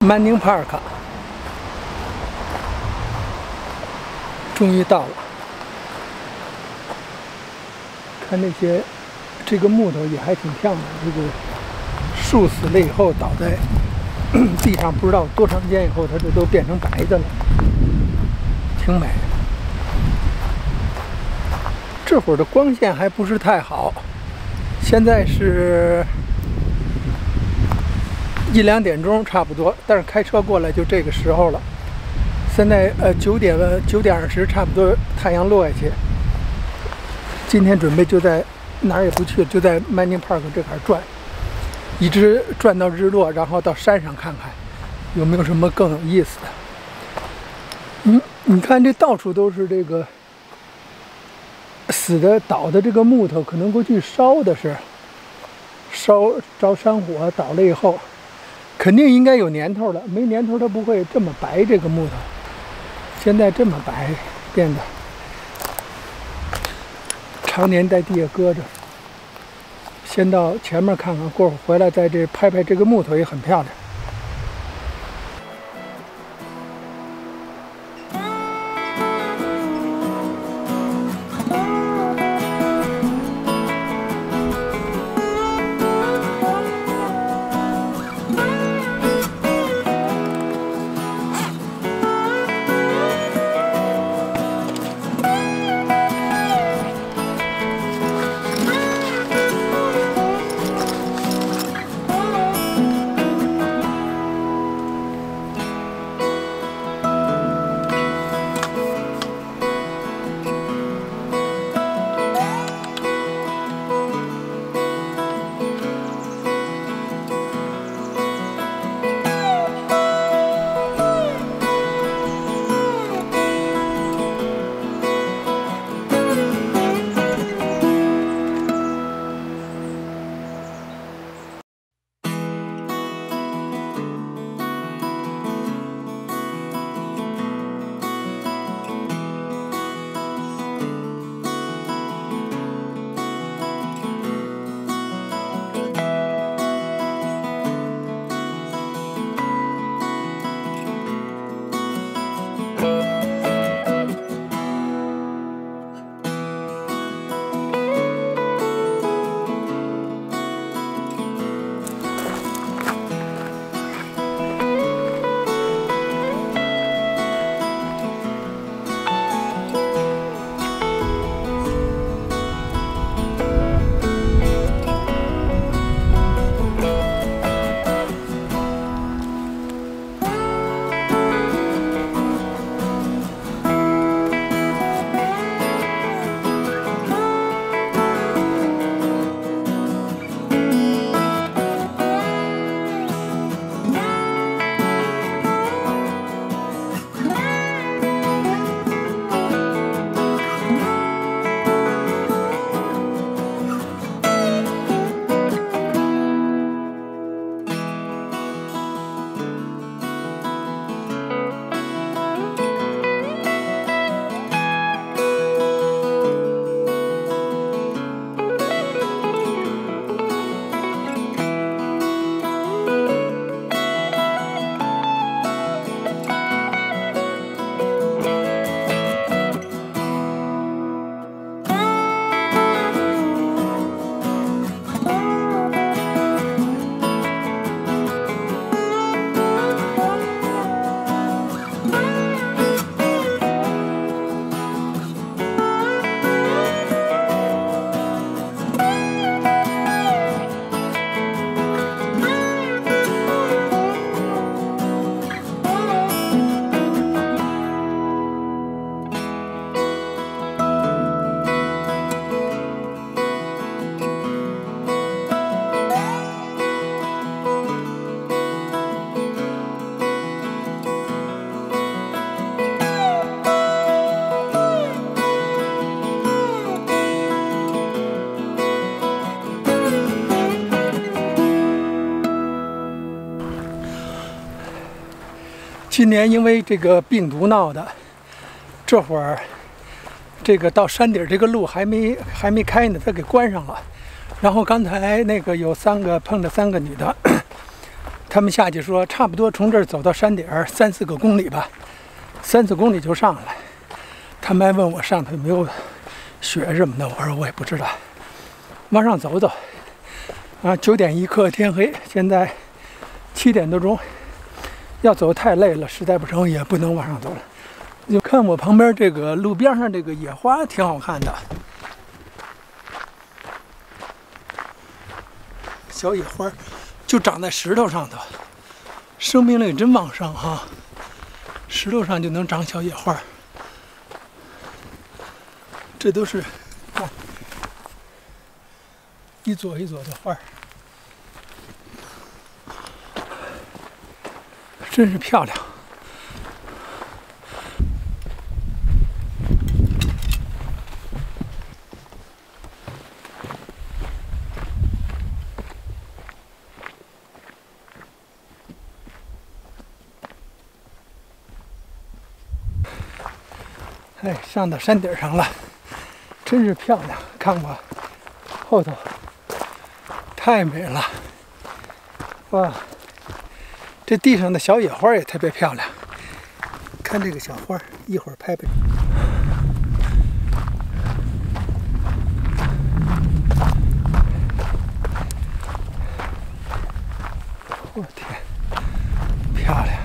Manning Park 终于到了。看那些，这个木头也还挺漂亮。这个树死了以后倒在地上，不知道多长时间以后，它这都变成白的了，挺美。这会儿的光线还不是太好，现在是1、2点钟差不多，但是开车过来就这个时候了。现在9点20差不多太阳落下去。今天准备就在哪儿也不去，就在 Manning Park 这块转，一直转到日落，然后到山上看看有没有什么更有意思的。你看这到处都是这个死的倒的这个木头，可能过去烧的是着山火倒了以后。肯定应该有年头了，没年头它不会这么白。这个木头现在这么白，变得常年在地下搁着。先到前面看看，过会儿回来在这拍拍这个木头也很漂亮。今年因为这个病毒闹的，这会儿这个到山顶这个路还没开呢，它给关上了。然后刚才那个有碰着3个女的， 他们下去说，差不多从这儿走到山顶3、4个公里吧，3、4公里就上来。他们还问我上头有没有雪什么的，我说我也不知道。往上走走。啊，9点一刻天黑，现在7点多钟。要走太累了，实在不成也不能往上走了。就看我旁边这个路边上这个野花挺好看的，小野花就长在石头上头，生命力真旺盛哈！石头上就能长小野花，这都是看一撮一撮的花，真是漂亮。哎，上到山顶上了，真是漂亮！看我后头，太美了！哇，这地上的小野花也特别漂亮。看这个小花，一会儿拍拍。我天，漂亮！